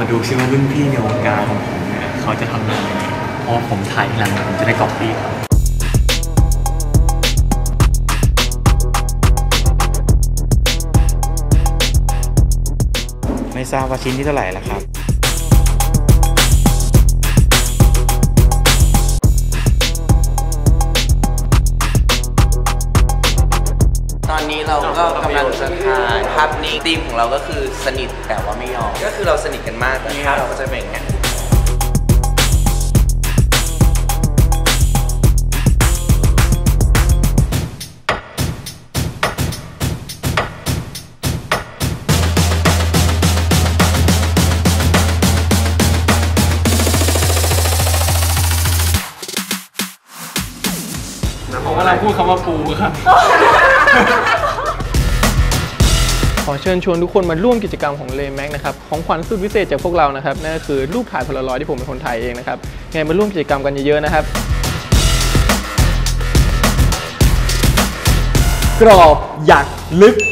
ดูซิว่ารุ่นพี่ในวงการของผมเนี่ยเขาจะทำงานยังไงเพราะผมถ่ายทีหลังผมจะได้ก๊อปปี้ครับไม่ทราบว่าชิ้นที่เท่าไหร่ละครับตอนนี้เราก็กำลังจะถ่ายภาพนี้ธีมของเราก็คือสนิทแต่ว่าไม่ยอมก็คือเราสนิทกันมากแต่ถ้าเราก็จะเป็นอย่างนี้ผมกำลังพูดคำว่าปูครับขอเชิญชวนทุกคนมาร่วมกิจกรรมของเลแม็กนะครับของขวัญสุดพิเศษจากพวกเรานะครับนั่นก็คือรูปถ่ายโพลารอยด์ที่ผมเป็นคนถ่ายเองนะครับไงมาร่วมกิจกรรมกันเยอะๆนะครับกรอบหยักลึก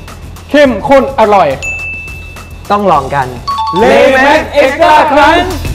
เข้มข้นอร่อยต้องลองกันเลแม็กเอ็กซ์ตร้าครั้นช์